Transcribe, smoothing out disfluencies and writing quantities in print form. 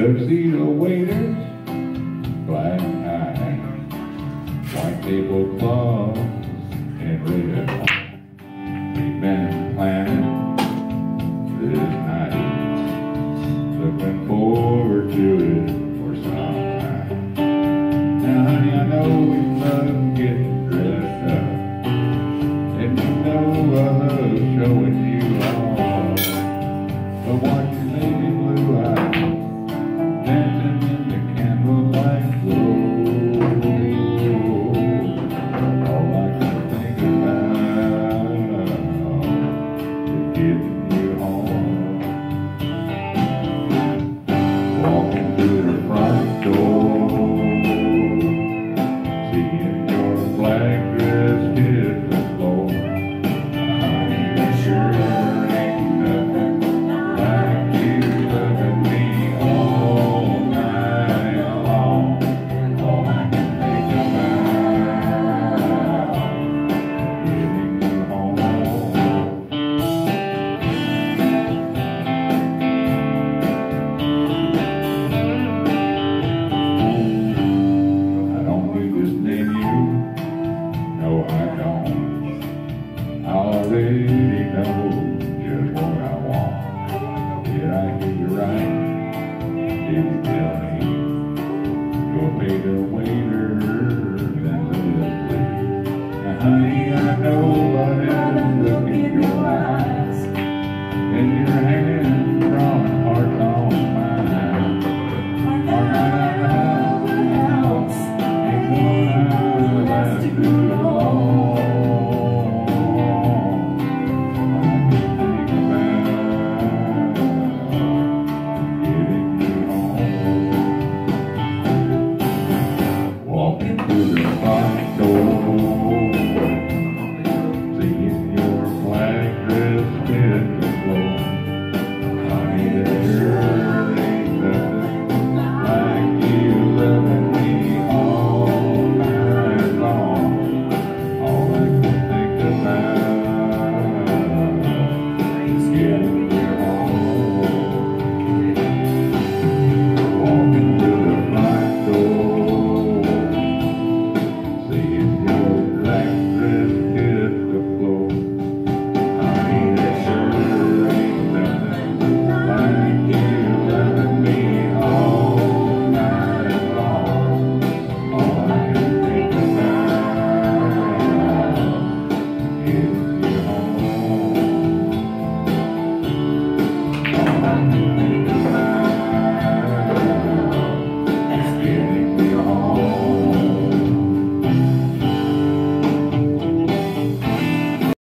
tuxedo waiters, black tie, white tablecloths, and red wine. We've been planning this night, looking forward to it for some time. Now, honey, I know we love getting dressed up, and you know I love showing you off. But watch your baby blue eyes dancing in the candlelight glow. All I can think about is getting you home. Walking through the front door, seeing your black dress hit the floor. Honey, that sure ain't nothing like you loving me all night long. All I can think about getting you home. I don't need this menu, no I don't. I already know just what I want. Did I hear you right? Did you tell me you'll pay the waiter that's a little late? Now honey, I know by that look in your eyes and your hand drawing hearts on mine. Our night out ain't gonna last too long. I can think about getting you home. Walking through the front door, seeing your black dress hit the floor. Honey, there sure ain't nothing like you loving me all night long. All I can think about is getting you home. Walking through the front door, seeing your black dress hit the floor. Honey, there sure ain't nothing like you loving me all night long. All I can think about is getting you home. All I can